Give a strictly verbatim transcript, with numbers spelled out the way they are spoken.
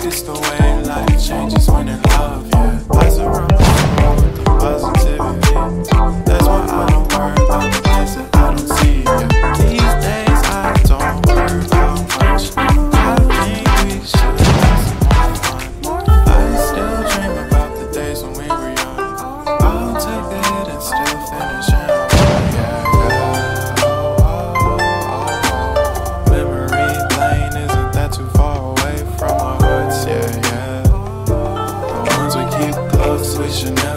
it's the way life changes when in love, yeah. I surround myself with the positivity. That's why I don't worry about the things that I don't see, yeah. These days I don't worry about much. I think we should have some more fun. I still dream about the days when we were young. I'll take the hit and still finish it, yeah, yeah. Oh, oh, oh, oh. Memory lane, isn't that too far away from our hearts, yeah, yeah. The ones we keep close, we should never